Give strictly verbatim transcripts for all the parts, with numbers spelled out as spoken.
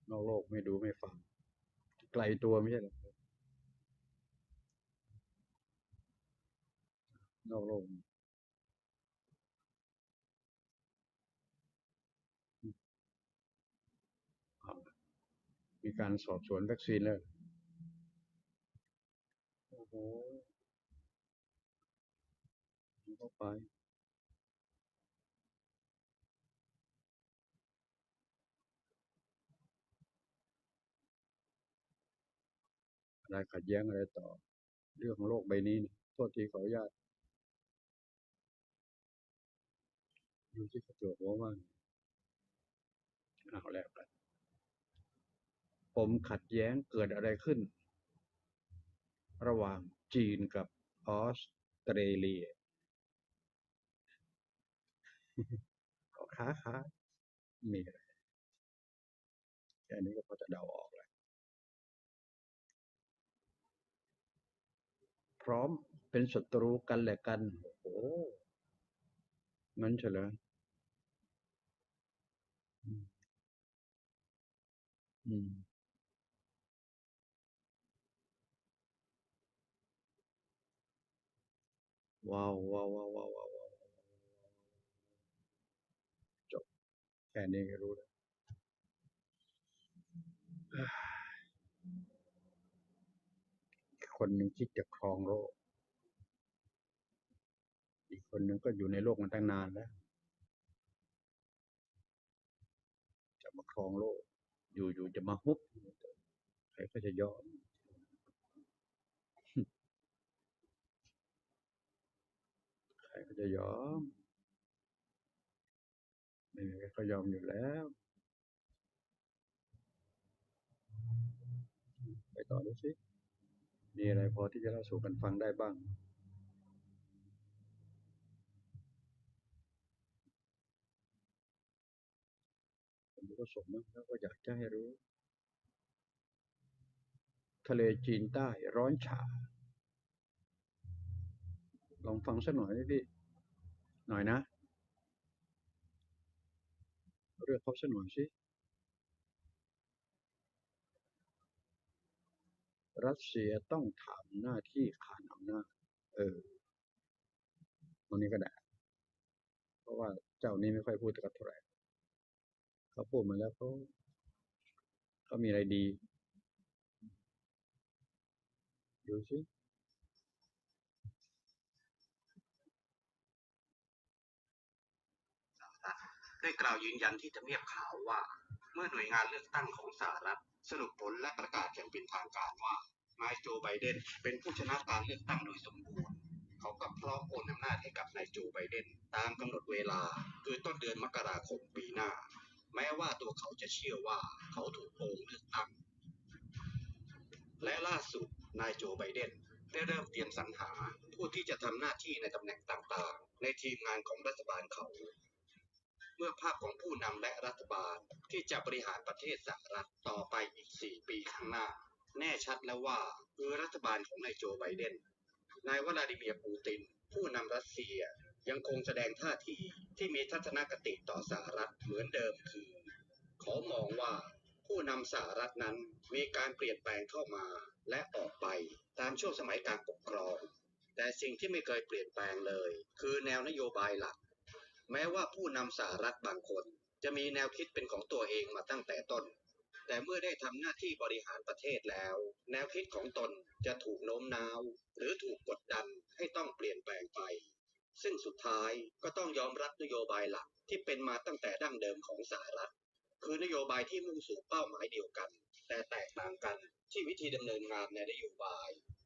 นอกโลกไม่ดูไม่ฟังไกลตัวไม่ใช่หรอนอกโลกมีการสอบสวนวัคซีนแล้วโอ้โหเข้าไปอะไรขัดแย้งอะไรต่อเรื่องของโลกใบนี้นะโทษทีขออนุญาตดูที่กระจกหัวว่างเอาแล้วกันปมขัดแย้งเกิดอะไรขึ้นระหว่างจีนกับออสเตรเลียก็ค้าค้ามีอะไรแค่นี้ก็พอจะเดาออกแล้วพร้อมเป็นศัตรูกันแหละกันโอ้โหงั้นเฉลยอืมอืมว้าวว้าวว้าวว้าวว้าวจบแค่นี้ก็รู้แล้วคนหนึ่งคิดจะครองโลกอีกคนหนึ่งก็อยู่ในโลกมาตั้งนานแล้วจะมาครองโลกอยู่ๆจะมาฮุบใครก็จะยอมใครก็จะยอมไม่มีใครก็ยอมอยู่แล้วไปต่อดูสิมีอะไรพอที่จะเล่าสู่กันฟังได้บ้างผมก็สมมติแล้วก็อยากจะให้รู้ทะเลจีนใต้ร้อนฉ่าลองฟังสักหน่อยพี่หน่อยนะเรื่องเขาสักหน่อยสิรัสเซียต้องถามหน้าที่ขานอำนาจเออตรงนี้ก็ได้เพราะว่าเจ้านี้ไม่ค่อยพูดกับเท่าไหร่เขาพูดมาแล้วเขาเขามีอะไรดีดูสิได้กล่าวยืนยันที่ทำเนียบขาวว่าเมื่อหน่วยงานเลือกตั้งของสหรัฐสรุปผลและประกาศอย่างเป็นทางการว่านายโจไบเดนเป็นผู้ชนะการเลือกตั้งโดยสมบูรณ์เขาก็พร้อมโอนอำนาจให้กับนายโจไบเดนตามกำหนดเวลาคือต้นเดือนมกราคมปีหน้าแม้ว่าตัวเขาจะเชื่อว่าเขาถูกโกงเลือกตั้งและล่าสุดนายโจไบเดนได้เริ่มเตรียมสรรหาผู้ที่จะทำหน้าที่ในตำแหน่งต่างๆในทีมงานของรัฐบาลเขา เมื่อภาพของผู้นำและรัฐบาลที่จะบริหารประเทศสหรัฐต่อไปอีกสี่ปีข้างหน้าแน่ชัดแล้วว่าคือรัฐบาลของนายโจไบเดนนายวลาดิเมียร์ปูตินผู้นำรัสเซียยังคงแสดงท่าทีที่มีทัศนคติต่อสหรัฐเหมือนเดิมคือเขามองว่าผู้นำสหรัฐนั้นมีการเปลี่ยนแปลงเข้ามาและออกไปตามช่วงสมัยการปกครองแต่สิ่งที่ไม่เคยเปลี่ยนแปลงเลยคือแนวนโยบายหลัก แม้ว่าผู้นำสหรัฐบางคนจะมีแนวคิดเป็นของตัวเองมาตั้งแต่ต้น แต่เมื่อได้ทำหน้าที่บริหารประเทศแล้วแนวคิดของตนจะถูกโน้มน้าวหรือถูกกดดันให้ต้องเปลี่ยนแปลงไป ซึ่งสุดท้ายก็ต้องยอมรับนโยบายหลักที่เป็นมาตั้งแต่ดั้งเดิมของสหรัฐคือนโยบายที่มุ่งสู่เป้าหมายเดียวกันแต่แตกต่างกันที่วิธีดำเนินงานในนโยบาย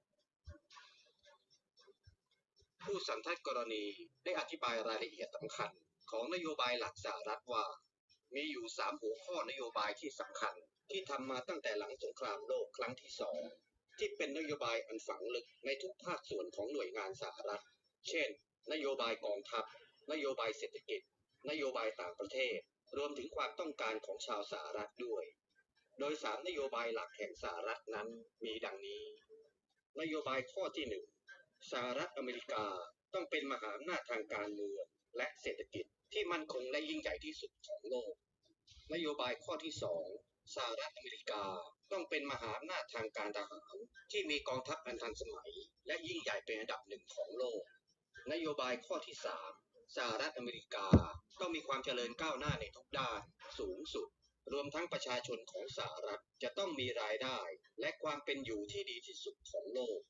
ผู้สันทัดกรณีได้อธิบายรายละเอียดสำคัญของนโยบายหลักสหรัฐว่ามีอยู่สามหัวข้อนโยบายที่สำคัญที่ทำมาตั้งแต่หลังสงครามโลกครั้งที่สองที่เป็นนโยบายอันฝังลึกในทุกภาคส่วนของหน่วยงานสหรัฐเช่นนโยบายกองทัพนโยบายเศรษฐกิจนโยบายต่างประเทศรวมถึงความต้องการของชาวสหรัฐด้วยโดยสามนโยบายหลักแห่งสหรัฐนั้นมีดังนี้นโยบายข้อที่หนึ่ง สหรัฐอเมริกาต้องเป็นมหาอำนาจทางการเมืองและเศรษฐกิจที่มั่นคงและยิ่งใหญ่ที่สุดของโลกนโยบายข้อที่สองสหรัฐอเมริกาต้องเป็นมหาอำนาจทางการทหารที่มีกองทัพอันทันสมัยและยิ่งใหญ่เป็นอันดับหนึ่งของโลกนโยบายข้อที่สามสหรัฐอเมริกาต้องมีความเจริญก้าวหน้าในทุกด้านสูงสุดรวมทั้งประชาชนของสหรัฐจะต้องมีรายได้และความเป็นอยู่ที่ดีที่สุดของโลก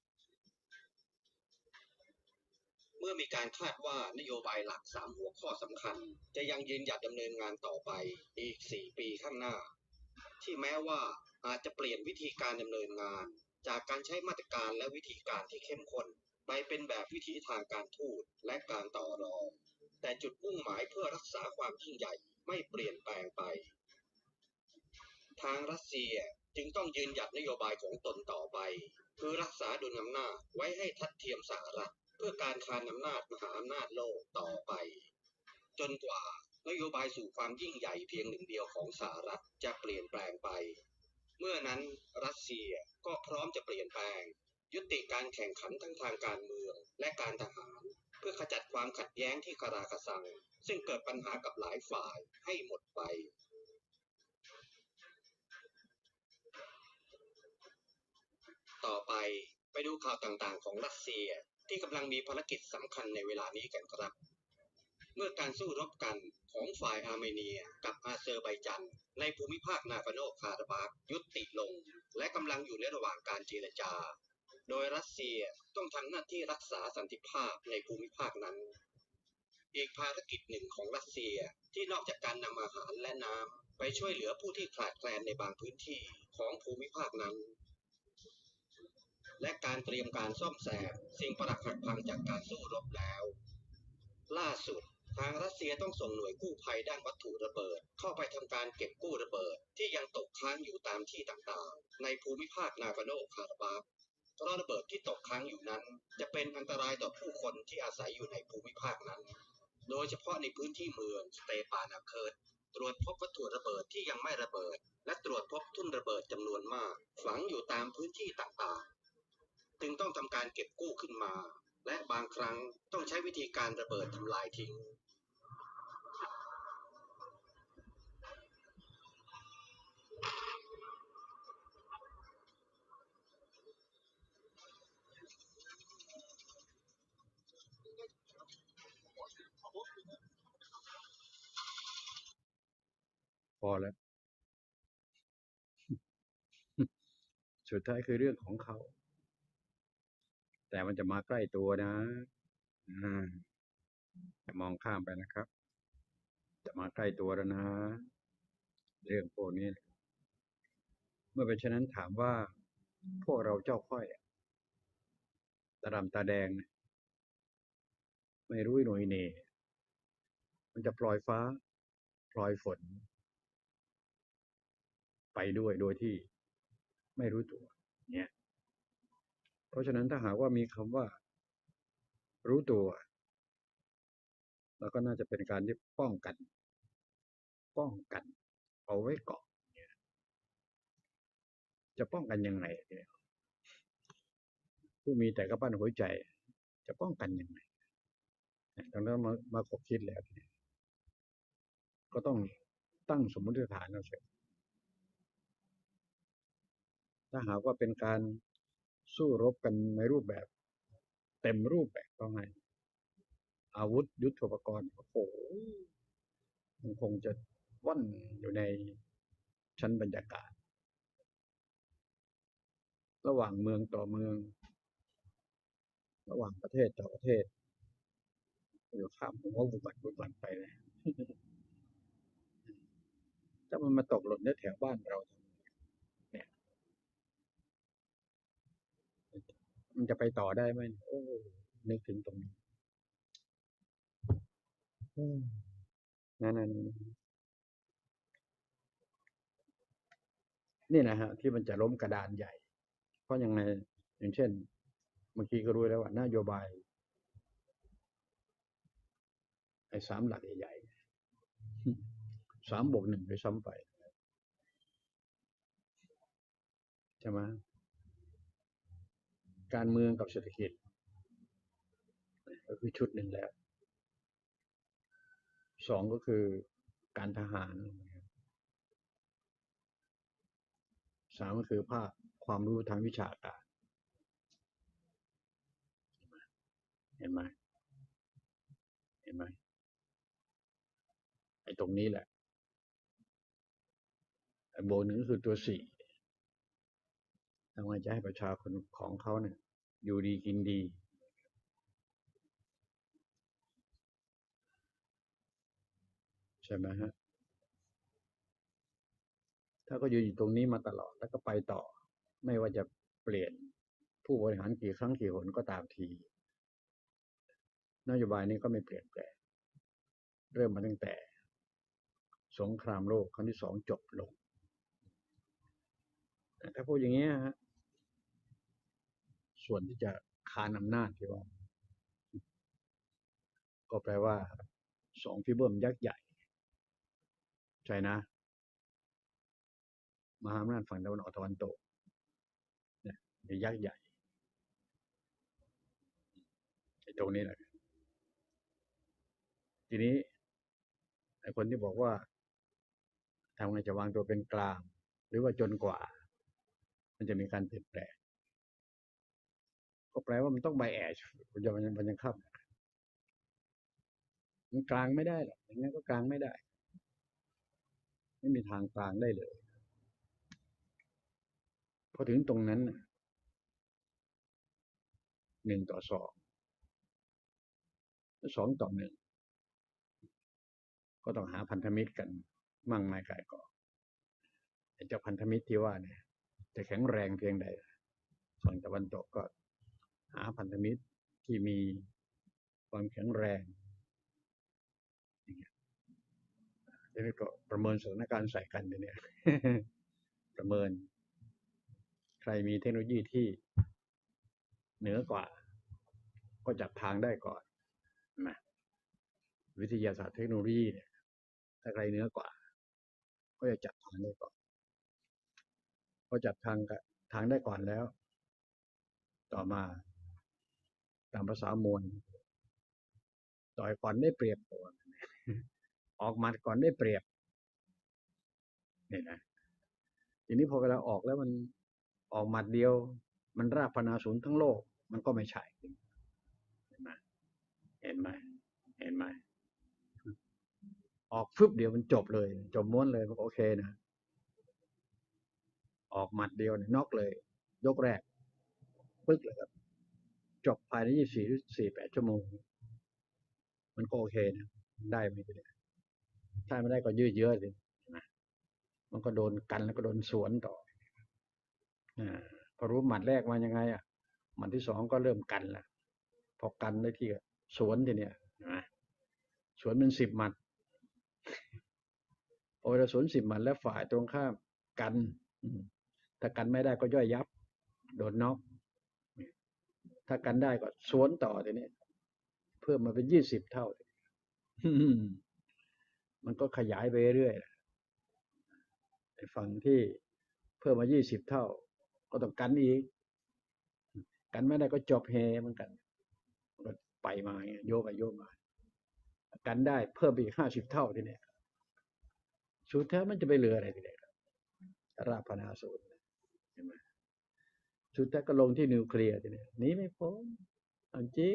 เมื่อมีการคาดว่านโยบายหลักสามหัวข้อสำคัญจะยังยืนหยัดดำเนินงานต่อไปอีกสี่ปีข้างหน้าที่แม้ว่าอาจจะเปลี่ยนวิธีการดำเนินงานจากการใช้มาตรการและวิธีการที่เข้มข้นไปเป็นแบบวิธีทางการทูตและการต่อรองแต่จุดมุ่งหมายเพื่อรักษาความยิ่งใหญ่ไม่เปลี่ยนแปลงไปทางรัสเซียจึงต้องยืนหยัดนโยบายของตนต่อไปคือรักษาดุลอำนาจไว้ให้ทัดเทียมสหรัฐเพื่อการคานอำนาจมหาอำนาจโลกต่อไปจนกว่านโยบายสู่ความยิ่งใหญ่เพียงหนึ่งเดียวของสหรัฐจะเปลี่ยนแปลงไปเมื่อนั้นรัสเซียก็พร้อมจะเปลี่ยนแปลงยุติการแข่งขันทั้งทางการเมืองและการทหารเพื่อขจัดความขัดแย้งที่คาราคาซังซึ่งเกิดปัญหากับหลายฝ่ายให้หมดไปต่อไปไปดูข่าวต่างๆของรัสเซียที่กำลังมีภารกิจสำคัญในเวลานี้กันครับเมื่อการสู้รบกันของฝ่ายอาร์เมเนียกับอาเซอร์ไบจันในภูมิภาคนาโกโนคาราบาคยุติลงและกำลังอยู่ในระหว่างการเจรจาโดยรัสเซียต้องทำหน้าที่รักษาสันติภาพในภูมิภาคนั้นอีกภารกิจหนึ่งของรัสเซียที่นอกจากการนำอาหารและน้ำไปช่วยเหลือผู้ที่ขาดแคลนในบางพื้นที่ของภูมิภาคนั้นและการเตรียมการซ่อมแซมสิ่งปรักหักพังจากการสู้รบแล้วล่าสุดทางรัสเซียต้องส่งหน่วยกู้ภัยด้านวัตถุระเบิดเข้าไปทำการเก็บกู้ระเบิดที่ยังตกค้างอยู่ตามที่ต่างๆในภูมิภาคนาโกโนคาราบาคเพราะระเบิดที่ตกค้างอยู่นั้นจะเป็นอันตรายต่อผู้คนที่อาศัยอยู่ในภูมิภาคนั้นโดยเฉพาะในพื้นที่เมืองสเตปานาเคิร์ดตรวจพบวัตถุระเบิดที่ยังไม่ระเบิดและตรวจพบทุ่นระเบิดจำนวนมากฝังอยู่ตามพื้นที่ต่างๆจึงต้องทำการเก็บกู้ขึ้นมาและบางครั้งต้องใช้วิธีการระเบิดทำลายทิ้งพอแล้วสุดท้ายคือเรื่องของเขาแต่มันจะมาใกล้ตัวนะอ่าจะมองข้ามไปนะครับจะมาใกล้ตัวแล้วนะเรื่องพวกนี้เมื่อเป็นเช่นนั้นถามว่าพวกเราเจ้าค่อยตาดำตาแดงไม่รู้หน่วยเน่มันจะปล่อยฟ้าปล่อยฝนไปด้วยโดยที่ไม่รู้ตัวเนี่ยเพราะฉะนั้นถ้าหากว่ามีคำว่ารู้ตัวแล้วก็น่าจะเป็นการที่ป้องกันป้องกันเอาไว้ก่อนจะป้องกันยังไงเนี่ยผู้มีแต่กระปั้นหัวใจจะป้องกันยังไงดังนั้นมามาคบคิดแล้วก็ต้องตั้งสมมติฐานเอาเสร็จถ้าหากว่าเป็นการสู้รบกันในรูปแบบเต็มรูปแบบก็ไงอาวุธยุทโธปกรณ์โอ้โหมันคงจะว่อนอยู่ในชั้นบรรยากาศระหว่างเมืองต่อเมืองระหว่างประเทศต่อประเทศอยู่ข้ามหัวบุบัติบุบัติไปเลยถ้ามันมาตกหล่นในแถวบ้านเราเนี่ยมันจะไปต่อได้ไหมโอ้นึกถึงตรงนี้นั่นนั่นนี่นะฮะที่มันจะล้มกระดานใหญ่เพราะยังไงอย่างเช่นเมื่อกี้ก็รู้แล้วว่านโยบายไอ้สามหลักใหญ่ๆสามบวกหนึ่งไปซ้ำไปใช่ไหมการเมืองกับเศรษฐกิจก็คือชุดหนึ่งแล้วสองก็คือการทหารสามก็คือภาคความรู้ทางวิชาการเห็นไหมเห็นไหมไอ้ตรงนี้แหละไอ้โบหนึ่งก็คือตัวสี่ทำไมจะให้ประชาชนของเขาเนี่ยอยู่ดีกินดีใช่ไหมฮะถ้าก็อยู่อยู่ตรงนี้มาตลอดแล้วก็ไปต่อไม่ว่าจะเปลี่ยนผู้บริหารกี่ครั้งกี่หนก็ตามทีนโยบายนี้ก็ไม่เปลี่ยนแปลงเริ่มมาตั้งแต่สงครามโลกครั้งที่สองจบลงถ้าพูดอย่างนี้ฮะส่วนที่จะคานอำนาจที่ว่าก็แปลว่าสองฟิเบิมยักษ์ใหญ่ใช่นะมหาอำนาจฝั่งตะวันออกตะวันตกเนี่ยยักษ์ใหญ่ไอ้ตรงนี้แหละทีนี้ไอ้คนที่บอกว่าทำไงจะวางตัวเป็นกลางหรือว่าจนกว่ามันจะมีการเปลี่ยนแปลงก็แปลว่ามันต้องไบแอชมันจะมันยังครับมันกลางไม่ได้หรอกอย่างนี้ก็กลางไม่ได้ไม่มีทางกลางได้เลยพอถึงตรงนั้นหนึ่งต่อสองสองต่อหนึ่งก็ต้องหาพันธมิตรกันมั่งไม่กายก่อไอ้เจ้าพันธมิตรที่ว่าเนี่ยจะแข็งแรงเพียงใดฝั่งตะวันตกก็หาพันธมิตรที่มีความแข็งแรงอย่างเงี้ยทีนี้ก็ประเมินสถานการณ์ใส่กันเนี่ยประเมินใครมีเทคโนโลยีที่เหนือกว่าก็จับทางได้ก่อนนะวิทยาศาสตร์เทคโนโลยีเนี่ยถ้าใครเหนือกว่าก็จะจับทางได้ก่อนพอจับทางทางได้ก่อนแล้วต่อมาตามภาษามวลต่อยก่อนได้เปรียบตัวออกหมัดก่อนได้เปรียบเนี่ยนะทีนี้พอเวลาออกแล้วมันออกหมัดเดียวมันราบพนาศูนย์ทั้งโลกมันก็ไม่ใช่เห็นไหมเห็นไหมเห็นไหมออกฟึบเดียวมันจบเลยจบม้วนเลยโอเคนะออกหมัดเดียวเนี่ยน็อกเลยยกแรกปึ๊กเลยครับจบภายในยี่สิบสี่หรือสี่แปดชั่วโมงมันก็โอเคนะได้ไม่ได้ถ้าไม่ได้ก็ยืดเยอะเลยนะมันก็โดนกันแล้วก็โดนสวนต่ออ่าพอรู้หมัดแรกมายังไงอ่ะหมัดที่สองก็เริ่มกันละพอกันได้ที่สวนทีเนี้ยนะสวนเป็นสิบหมัดพอเวลาสวนสิบหมัดแล้วฝ่ายตรงข้ามกันถ้ากันไม่ได้ก็ย่อยยับโดนน็อกถ้ากันได้ก็สวนต่อทีนี้เพิ่มมาเป็นยี่สิบเท่ามันก็ขยายไปเรื่อยไอ้ฝั่งที่เพิ่มมายี่สิบเท่าก็ต้องกันอีกกันไม่ได้ก็จบเฮเหมือนกันก็ไปมาโยกไปโยกมากันได้เพิ่มไปอีกห้าสิบเท่าทีนี้สุดท้ายมันจะไปเหลืออะไรทีเดียวราพนาสูตรใช่ไหมสุดท้ายก็ลงที่นิวเคลียร์ทีนี้หนีไม่พ้นจริง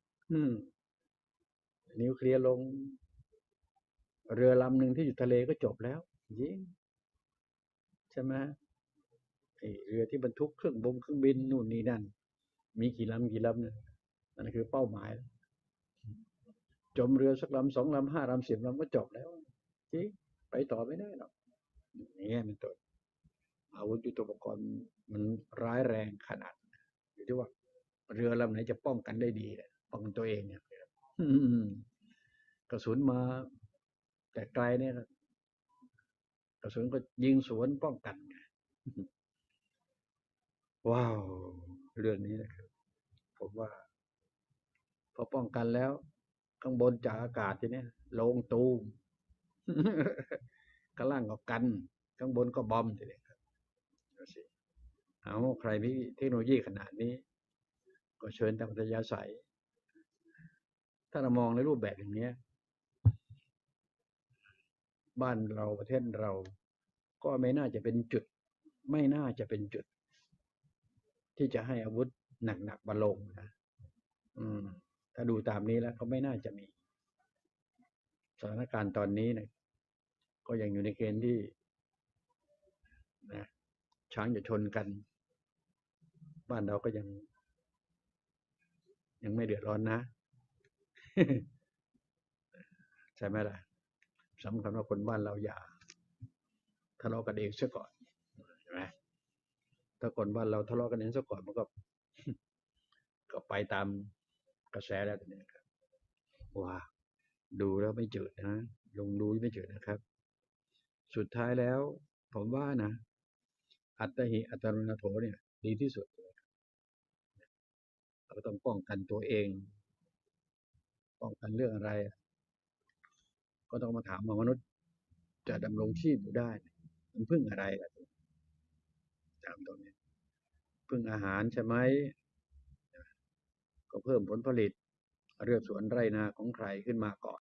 นิวเคลียร์ลงเรือลำหนึ่งที่อยู่ทะเลก็จบแล้วจริงใช่ไหมเรือที่บรรทุกเครื่องบงเครื่องบินนู่นนี่นั่นมีกี่ลำกี่ลำนั่นคือเป้าหมายจมเรือสักลำสองลำห้าลำสิบลำก็จบแล้วจริงไปต่อไม่ได้หรอกอย่างเงี้ยมันตัวอาวุธยุทโธปกรณ์มันร้ายแรงขนาดอยู่ที่ว่าเรือลำไหนจะป้องกันได้ดีป้องกันตัวเองเนี่ยกระสุนมาแต่ไกลเนี่ยกระสุนก็ยิงสวนป้องกันว้าวเรื่องนี้นะครับผมว่าพอป้องกันแล้วข้างบนจากอากาศทีนี้ลงตูมข้างล่างก็กันข้างบนก็บอมทีนี้ครับเอาใครมีเทคโนโลยีขนาดนี้ก็เชิญตามอัธยาศัยถ้าเรามองในรูปแบบอย่างนี้บ้านเราประเทศเราก็ไม่น่าจะเป็นจุดไม่น่าจะเป็นจุดที่จะให้อาวุธหนักๆมาลงนะอืมถ้าดูตามนี้แล้วก็ไม่น่าจะมีสถานการณ์ตอนนี้เนี่ยก็ยังอยู่ในเกณฑ์ที่นะช้างจะชนกัน บ้านเราก็ยัง ยังไม่เดือดร้อนนะ ใช่ไหมล่ะสำคัญว่าคนบ้านเราอย่าทะเลาะกันเองซะก่อนใช่ไหมถ้าคนบ้านเราทะเลาะกันเองซะก่อนมันก็ ก็ไปตามกระแสแล้วเนี่ยครับว้าดูแล้วไม่จืดนะลงดูไม่จืดนะครับ สุดท้ายแล้ว ผมว่านะอัตหิอัตโนนาโถเนี่ย ดีที่สุดเราต้องป้องกันตัวเอง ป้องกันเรื่องอะไร ก็ต้องมาถามว่ามนุษย์จะดำรงชีพอยู่ได้ มันพึ่งอะไรล่ะถามตรงนี้พึ่งอาหารใช่ไหมก็เพิ่มผลผลิตเลือกสวนไร่นาของใครขึ้นมาก่อน